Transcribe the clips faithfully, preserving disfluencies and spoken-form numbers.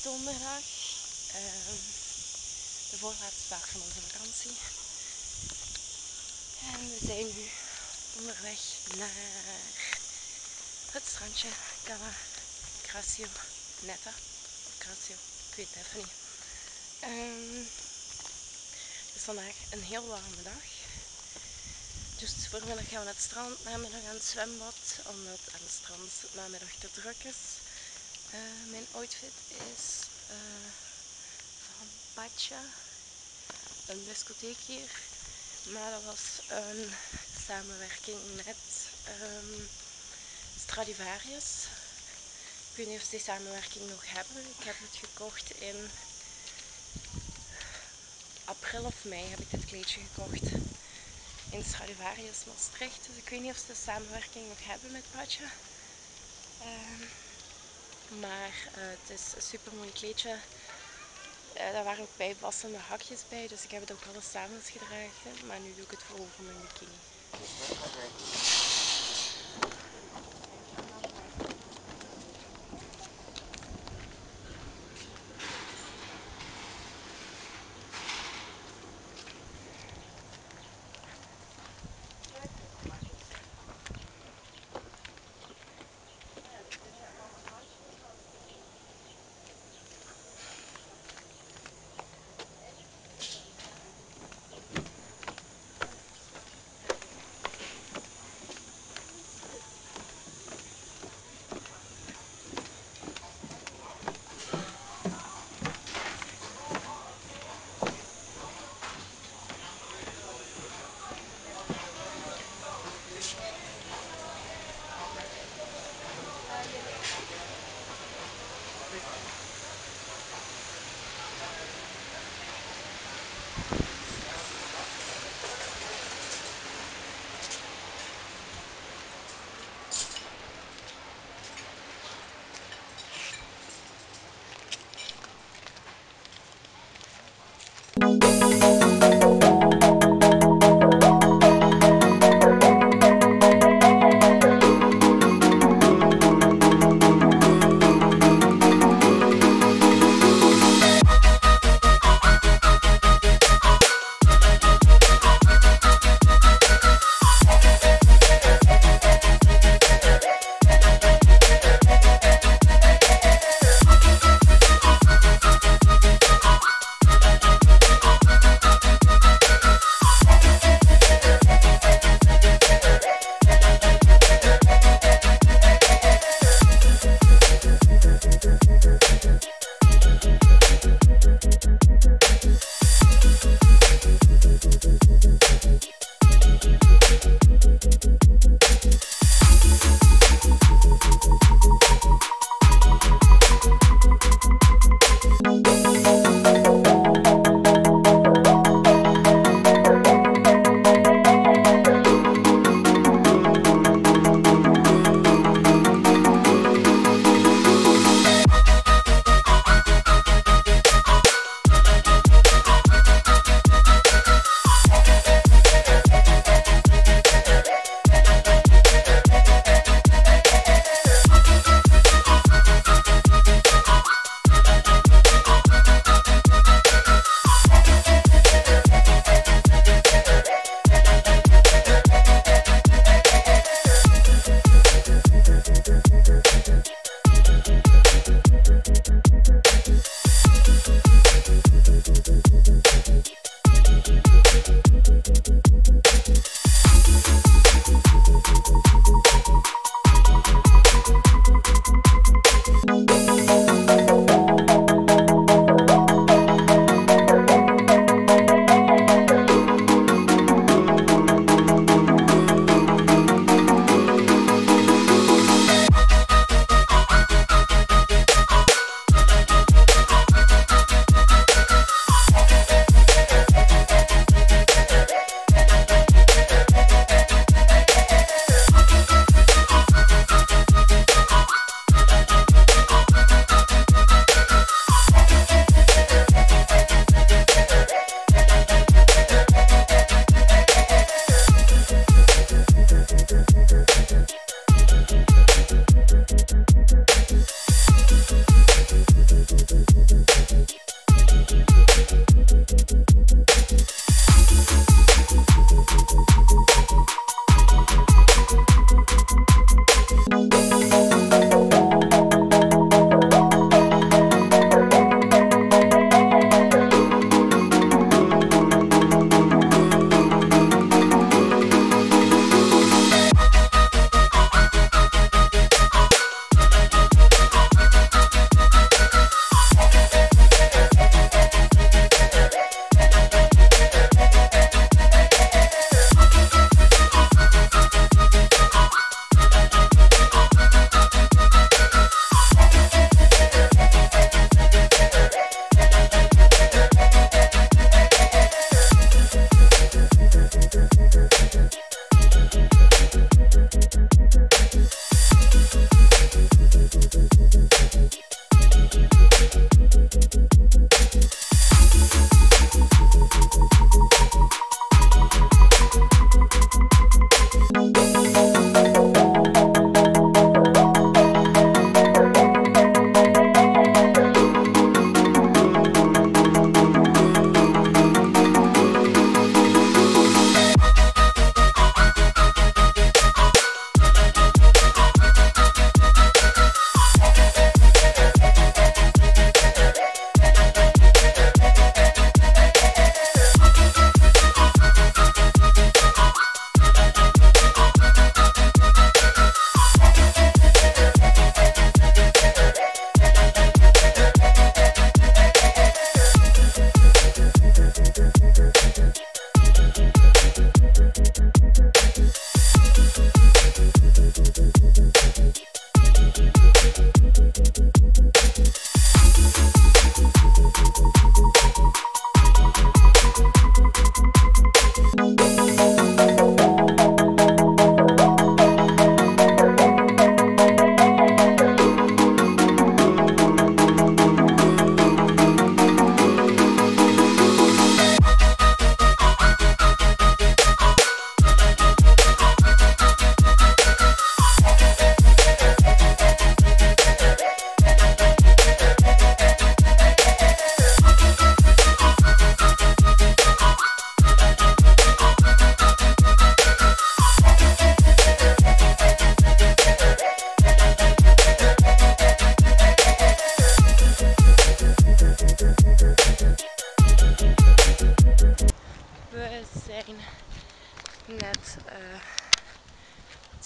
donderdag. Uh, de voorlaatste dag van onze vakantie. En we zijn nu onderweg naar het strandje Cala Grazio Netta. Of Grazio, ik weet het even niet. Um, het is vandaag een heel warme dag. Dus vanmiddag gaan we naar het strand, namiddag aan het zwembad, omdat aan het strand namiddag te druk is. Uh, mijn outfit is uh, van Pacha, een discotheek hier. Maar dat was een samenwerking met um, Stradivarius. Ik weet niet of ze die samenwerking nog hebben. Ik heb het gekocht in april of mei heb ik dit kleedje gekocht. In Stradivarius Maastricht. Dus ik weet niet of ze de samenwerking nog hebben met Pacha. Um, maar uh, het is een super mooi kleedje. Uh, daar waren ook bijpassende hakjes bij. Dus ik heb het ook alles samen gedragen. Maar nu doe ik het voor over mijn bikini.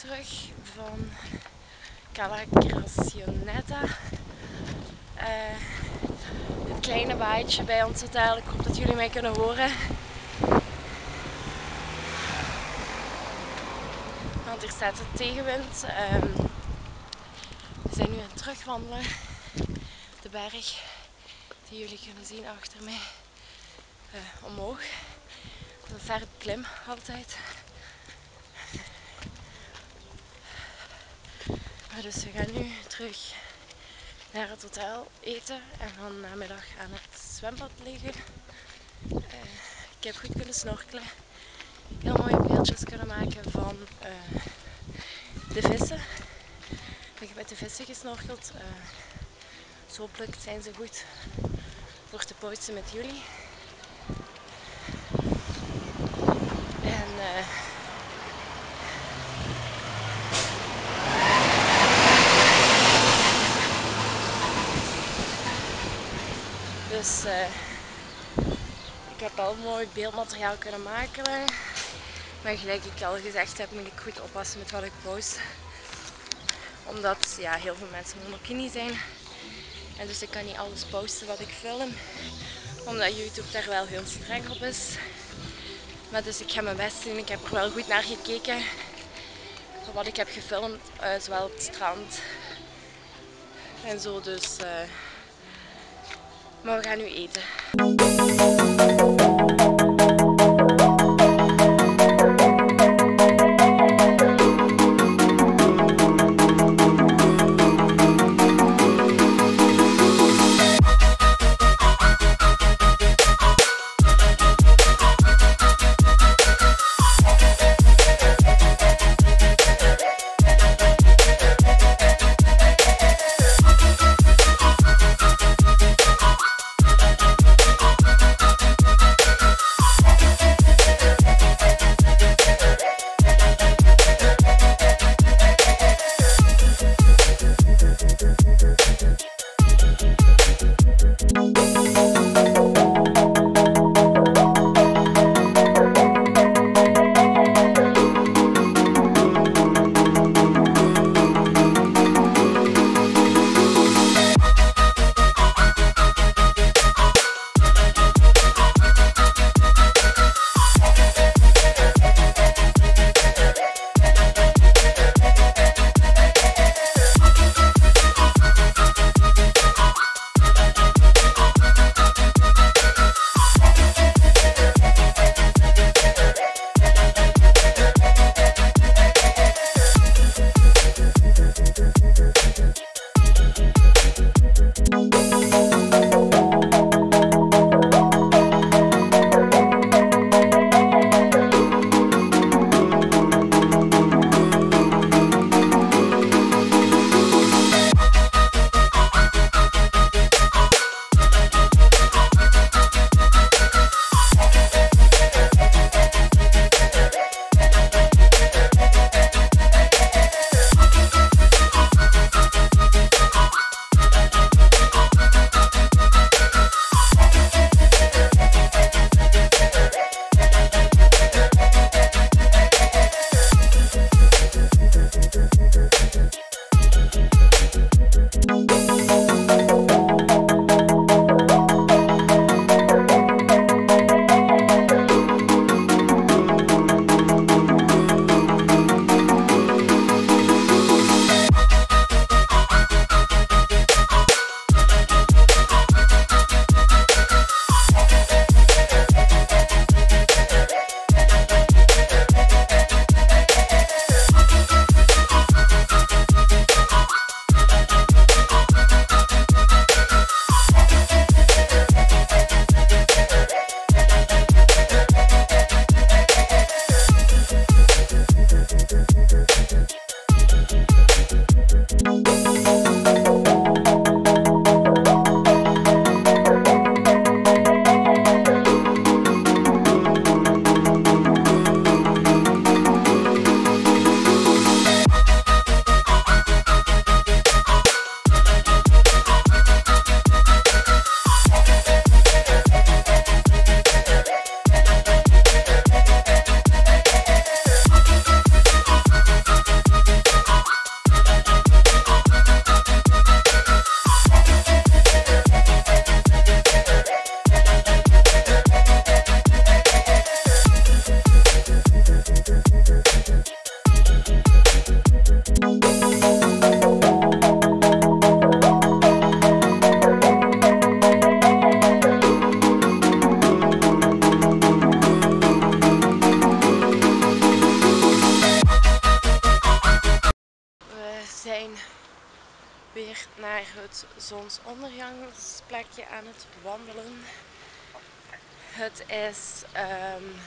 terug van Cala Gracionetta. Uh, het kleine waaitje bij ons hotel. Ik hoop dat jullie mij kunnen horen. Want er staat een tegenwind. Um, we zijn nu aan het terugwandelen. De berg die jullie kunnen zien achter mij. Uh, omhoog. Dat is een verre klim altijd. Maar dus we gaan nu terug naar het hotel eten en dan namiddag aan het zwembad liggen. Uh, ik heb goed kunnen snorkelen. Heel mooie beeldjes kunnen maken van uh, de vissen. Ik heb met de vissen gesnorkeld. Uh, dus hopelijk zijn ze goed voor te posten met jullie. En uh, dus uh, ik heb al mooi beeldmateriaal kunnen maken. Maar gelijk ik al gezegd heb, moet ik goed oppassen met wat ik post. Omdat ja, heel veel mensen monokini zijn. En dus ik kan niet alles posten wat ik film. Omdat YouTube daar wel heel streng op is. Maar dus ik ga mijn best doen. Ik heb er wel goed naar gekeken. Van wat ik heb gefilmd. Uh, zowel op het strand. En zo dus. Uh... Maar we gaan nu eten. zijn weer naar het zonsondergangsplekje aan het wandelen. Het is um,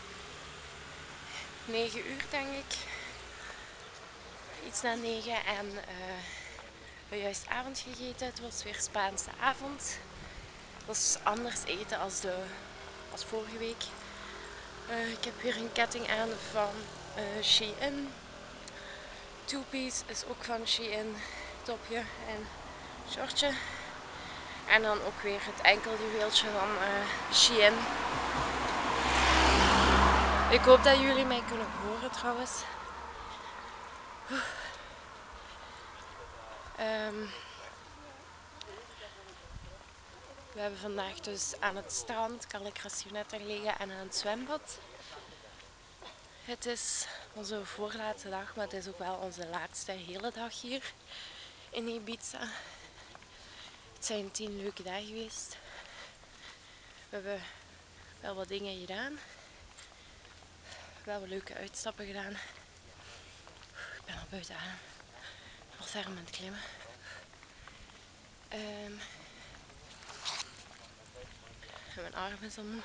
negen uur denk ik. Iets na negen en uh, we hebben juist avond gegeten. Het was weer Spaanse avond. Het was anders eten als, de, als vorige week. Uh, ik heb weer een ketting aan van uh, Shein. Two-piece is ook van Shein. Topje en shortje. En dan ook weer het enkeljuweeltje van uh, Shein. Ik hoop dat jullie mij kunnen horen trouwens. Um, we hebben vandaag dus aan het strand Cala Gracioneta gelegen en aan het zwembad. Het is onze voorlaatste dag, maar het is ook wel onze laatste hele dag hier in Ibiza. Het zijn tien leuke dagen geweest. We hebben wel wat dingen gedaan. Wel wat leuke uitstappen gedaan. Ik ben al buiten adem. Al ver om aan het klimmen. Um, en mijn arm is al moe.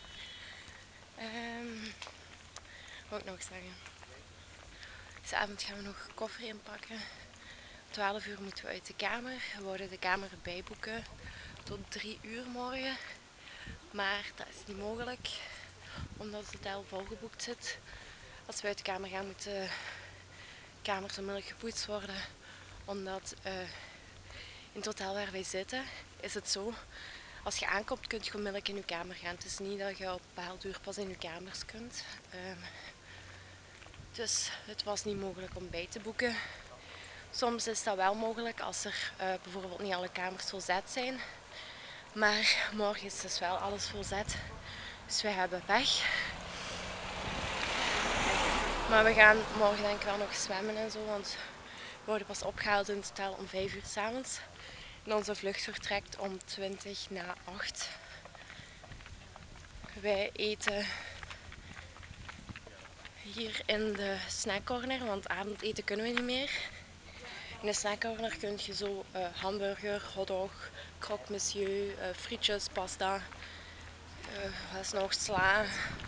Um, wat wil ik nog zeggen? Deze avond gaan we nog koffer inpakken. Om twaalf uur moeten we uit de kamer. We wouden de kamer bijboeken tot drie uur morgen. Maar dat is niet mogelijk. Omdat het hotel volgeboekt zit. Als we uit de kamer gaan moeten de kamers onmiddellijk gepoetst worden. Omdat uh, in het hotel waar wij zitten is het zo. Als je aankomt kun je onmiddellijk in je kamer gaan. Het is niet dat je op een bepaald uur pas in je kamers kunt. Um, dus het was niet mogelijk om bij te boeken. Soms is dat wel mogelijk als er uh, bijvoorbeeld niet alle kamers volzet zijn. Maar morgen is dus wel alles volzet. Dus wij hebben pech. Maar we gaan morgen denk ik wel nog zwemmen en zo. Want we worden pas opgehaald in totaal om vijf uur 's avonds. En onze vlucht vertrekt om twintig na acht. Wij eten hier in de snackcorner, want avondeten kunnen we niet meer. In de snackcorner kun je zo uh, hamburger, hotdog, croque monsieur, uh, frietjes, pasta, uh, wat is nog, sla.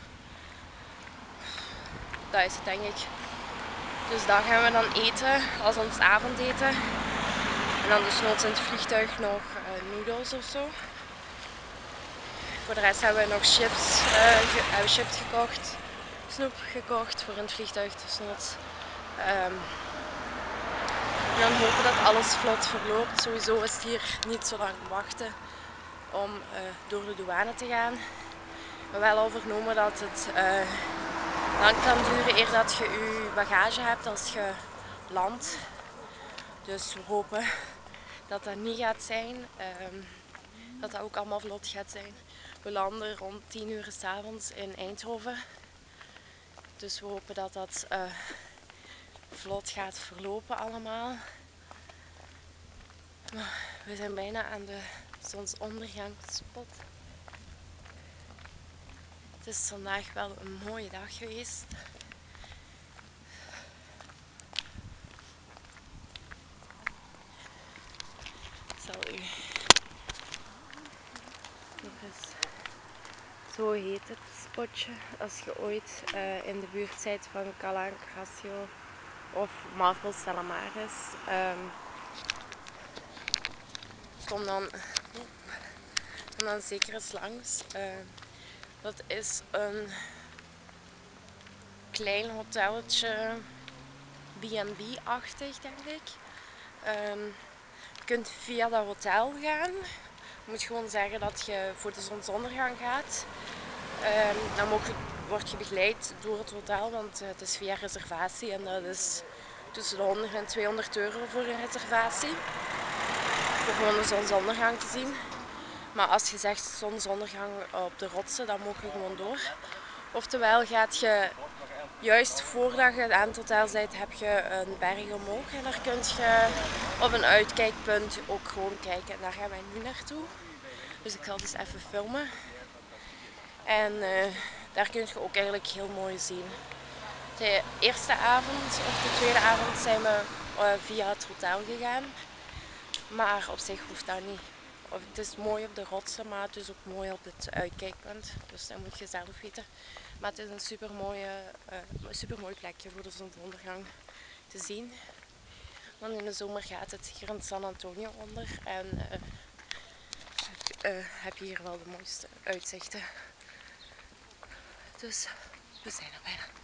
Dat is het denk ik. Dus dat gaan we dan eten als ons avondeten. En dan dus noods in het vliegtuig nog uh, noedels of zo. Voor de rest hebben we nog chips, uh, ge hebben chips gekocht, snoep gekocht voor in het vliegtuig dus noods. Um, en dan hopen dat alles vlot verloopt. Sowieso is het hier niet zo lang wachten om uh, door de douane te gaan. We hebben wel al vernomen dat het uh, lang kan duren eer dat je je bagage hebt als je landt. Dus we hopen dat dat niet gaat zijn. Um, dat dat ook allemaal vlot gaat zijn. We landen rond tien uur 's avonds in Eindhoven. Dus we hopen dat dat uh, vlot gaat verlopen allemaal. We zijn bijna aan de zonsondergangsspot. Het is vandaag wel een mooie dag geweest. Ik zal u nog eens. Zo heet het spotje. Als je ooit uh, in de buurt bent van Cala Gracio of Marble Salamares, um, kom dan, kom dan zeker eens langs. Uh, dat is een klein hotelletje, B en B-achtig denk ik. Um, je kunt via dat hotel gaan. Je moet gewoon zeggen dat je voor de zonsondergang gaat. Um, dan je, word je begeleid door het hotel, want het is via reservatie en dat is tussen de honderd en tweehonderd euro voor een reservatie. Voor gewoon de zonsondergang te zien. Maar als je zegt zonsondergang op de rotsen, dan mag je gewoon door. Oftewel gaat je juist voordat je aan het hotel bent, heb je een berg omhoog en daar kun je op een uitkijkpunt ook gewoon kijken. En daar gaan wij nu naartoe. Dus ik zal dus even filmen. En uh, daar kun je ook eigenlijk heel mooi zien. De eerste avond of de tweede avond zijn we uh, via het hotel gegaan. Maar op zich hoeft dat niet. Of, het is mooi op de rotsen, maar het is ook mooi op het uitkijkpunt. Dus dat moet je zelf weten. Maar het is een super, mooie, uh, super mooi plekje voor de zonsondergang te zien. Want in de zomer gaat het hier in San Antonio onder. En uh, heb, uh, heb je hier wel de mooiste uitzichten. Dus we zijn er bijna.